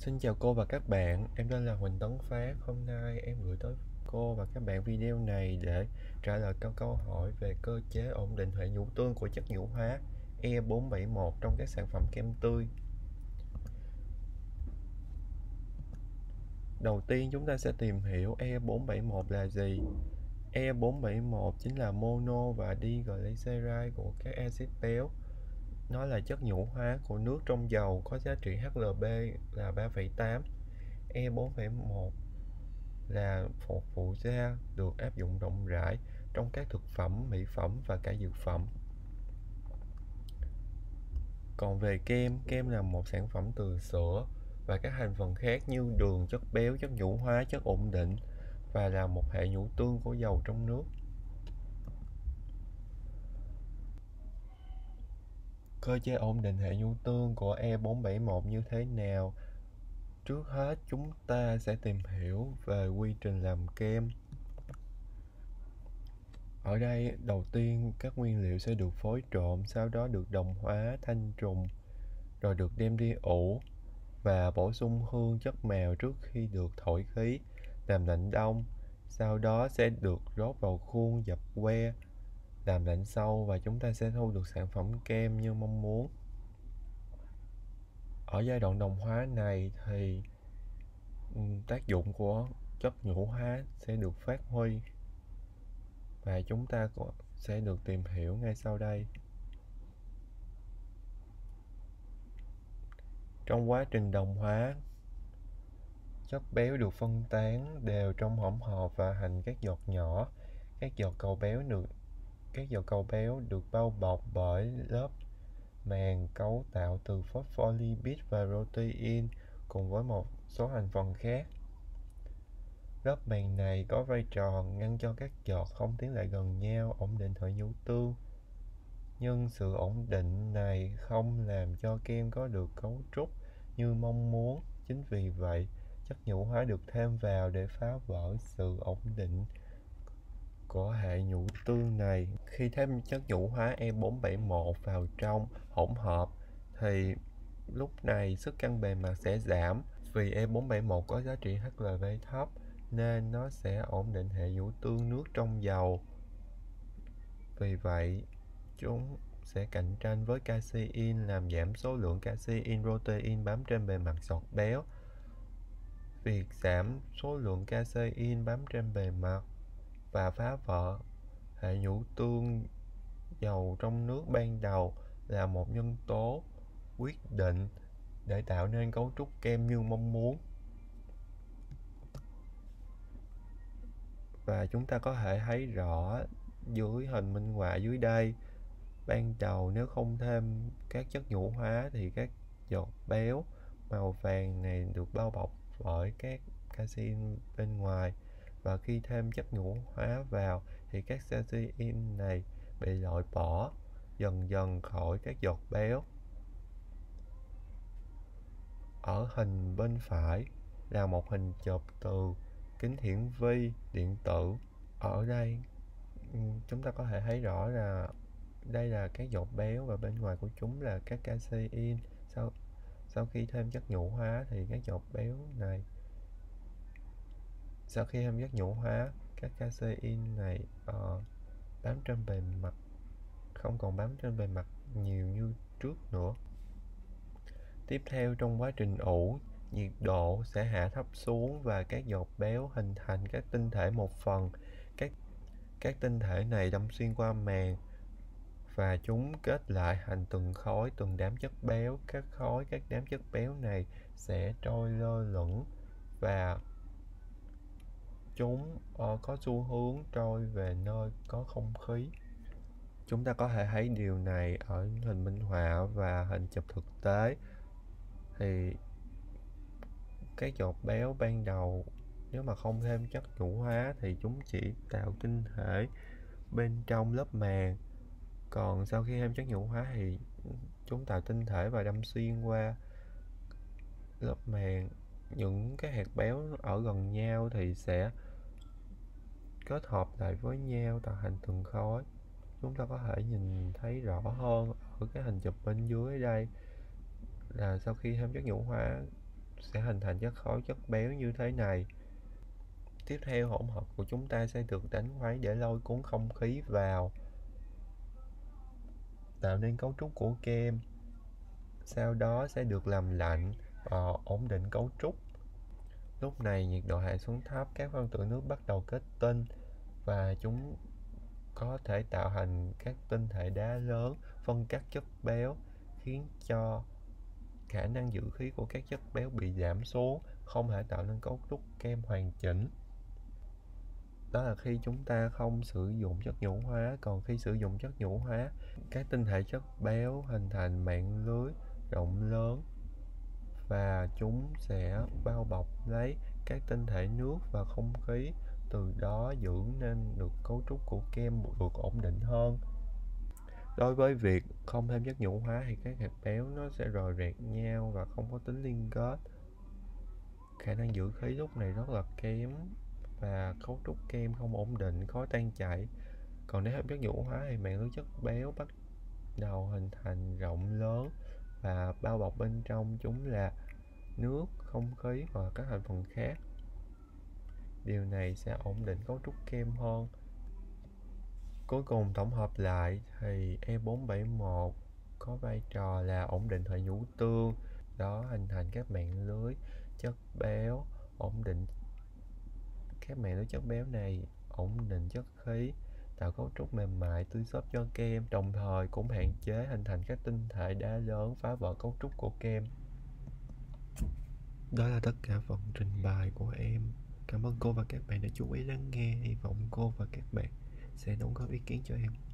Xin chào cô và các bạn, em tên là Huỳnh Tấn Phát. Hôm nay em gửi tới cô và các bạn video này để trả lời các câu hỏi về cơ chế ổn định hệ nhũ tương của chất nhũ hóa E471 trong các sản phẩm kem tươi. Đầu tiên chúng ta sẽ tìm hiểu E471 là gì. E471 chính là mono và diglyceride của các axit béo. Nó là chất nhũ hóa của nước trong dầu có giá trị HLB là 3,8. E471 là một phụ gia được áp dụng rộng rãi trong các thực phẩm, mỹ phẩm và cả dược phẩm. Còn về kem, kem là một sản phẩm từ sữa và các thành phần khác như đường, chất béo, chất nhũ hóa, chất ổn định và là một hệ nhũ tương của dầu trong nước. Cơ chế ổn định hệ nhũ tương của E471 như thế nào? Trước hết chúng ta sẽ tìm hiểu về quy trình làm kem. Ở đây đầu tiên các nguyên liệu sẽ được phối trộn, sau đó được đồng hóa, thanh trùng, rồi được đem đi ủ và bổ sung hương chất màu trước khi được thổi khí, làm lạnh đông. Sau đó sẽ được rót vào khuôn dập que, làm lạnh sâu và chúng ta sẽ thu được sản phẩm kem như mong muốn. Ở giai đoạn đồng hóa này thì tác dụng của chất nhũ hóa sẽ được phát huy và chúng ta sẽ được tìm hiểu ngay sau đây. Trong quá trình đồng hóa, chất béo được phân tán đều trong hỗn hợp và thành các giọt nhỏ. Các giọt cầu béo được bao bọc bởi lớp màng cấu tạo từ phospholipid và protein cùng với một số thành phần khác. Lớp màng này có vai trò ngăn cho các giọt không tiến lại gần nhau, ổn định hệ nhũ tương. Nhưng sự ổn định này không làm cho kem có được cấu trúc như mong muốn. Chính vì vậy, chất nhũ hóa được thêm vào để phá vỡ sự ổn định của hệ nhũ tương này. Khi thêm chất nhũ hóa E471 vào trong hỗn hợp thì lúc này sức cân bề mặt sẽ giảm. Vì E471 có giá trị HLB thấp nên nó sẽ ổn định hệ nhũ tương nước trong dầu. Vì vậy, chúng sẽ cạnh tranh với casein làm giảm số lượng casein protein bám trên bề mặt giọt béo. Việc giảm số lượng casein bám trên bề mặt và phá vỡ hệ nhũ tương dầu trong nước ban đầu là một nhân tố quyết định để tạo nên cấu trúc kem như mong muốn. Và chúng ta có thể thấy rõ dưới hình minh họa dưới đây. Ban đầu nếu không thêm các chất nhũ hóa thì các giọt béo màu vàng này được bao bọc bởi các casein bên ngoài, và khi thêm chất nhũ hóa vào thì các casein này bị loại bỏ dần dần khỏi các giọt béo. Ở hình bên phải là một hình chụp từ kính hiển vi điện tử. Ở đây chúng ta có thể thấy rõ là đây là các giọt béo và bên ngoài của chúng là các casein. Sau khi thêm chất nhũ hóa thì các giọt béo này, sau khi thêm chất nhũ hóa, các casein này bám trên bề mặt, không còn bám trên bề mặt nhiều như trước nữa. Tiếp theo, trong quá trình ủ, nhiệt độ sẽ hạ thấp xuống và các giọt béo hình thành các tinh thể một phần. Các tinh thể này đâm xuyên qua màng và chúng kết lại thành từng khối, từng đám chất béo. Các đám chất béo này sẽ trôi lơ lửng và chúng có xu hướng trôi về nơi có không khí. Chúng ta có thể thấy điều này ở hình minh họa và hình chụp thực tế. Thì các giọt béo ban đầu nếu mà không thêm chất nhũ hóa thì chúng chỉ tạo tinh thể bên trong lớp màng. Còn sau khi thêm chất nhũ hóa thì chúng tạo tinh thể và đâm xuyên qua lớp màng. Những cái hạt béo ở gần nhau thì sẽ kết hợp lại với nhau tạo thành từng khối. Chúng ta có thể nhìn thấy rõ hơn ở cái hình chụp bên dưới đây là sau khi thêm chất nhũ hóa sẽ hình thành chất khối chất béo như thế này. Tiếp theo, hỗn hợp của chúng ta sẽ được đánh khuấy để lôi cuốn không khí vào, tạo nên cấu trúc của kem. Sau đó sẽ được làm lạnh và ổn định cấu trúc. Lúc này nhiệt độ hạ xuống thấp, các phân tử nước bắt đầu kết tinh và chúng có thể tạo thành các tinh thể đá lớn phân cắt chất béo, khiến cho khả năng giữ khí của các chất béo bị giảm xuống, không thể tạo nên cấu trúc kem hoàn chỉnh. Đó là khi chúng ta không sử dụng chất nhũ hóa. Còn khi sử dụng chất nhũ hóa, các tinh thể chất béo hình thành mạng lưới rộng lớn và chúng sẽ bao bọc lấy các tinh thể nước và không khí, từ đó giữ nên được cấu trúc của kem được ổn định hơn. Đối với việc không thêm chất nhũ hóa thì các hạt béo nó sẽ rời rạc nhau và không có tính liên kết. Khả năng giữ khí lúc này rất là kém và cấu trúc kem không ổn định, khó tan chảy. Còn nếu thêm chất nhũ hóa thì mạng lưới chất béo bắt đầu hình thành rộng lớn và bao bọc bên trong chúng là nước, không khí và các thành phần khác. Điều này sẽ ổn định cấu trúc kem hơn. Cuối cùng tổng hợp lại thì E471 có vai trò là ổn định hệ nhũ tương, đó hình thành các mạng lưới chất béo, ổn định các mạng lưới chất béo này, ổn định chất khí, tạo cấu trúc mềm mại tươi xốp cho kem, đồng thời cũng hạn chế hình thành các tinh thể đá lớn phá vỡ cấu trúc của kem. Đó là tất cả phần trình bày của em. Cảm ơn cô và các bạn đã chú ý lắng nghe. Hy vọng cô và các bạn sẽ đóng góp ý kiến cho em.